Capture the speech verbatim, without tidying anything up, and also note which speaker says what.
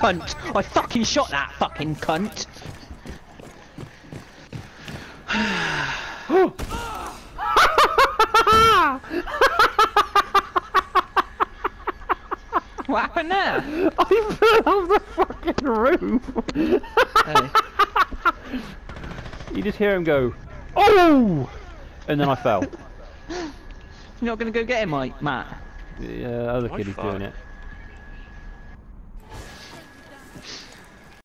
Speaker 1: cunt! I fucking shot that fucking cunt! What happened there?
Speaker 2: I fell off the fucking roof!
Speaker 1: Hey.
Speaker 2: You just hear him go, oh! And then I fell.
Speaker 1: You're not gonna go get him, mate, Matt?
Speaker 2: Yeah, other
Speaker 3: My
Speaker 2: kid is doing
Speaker 3: fuck.
Speaker 2: it.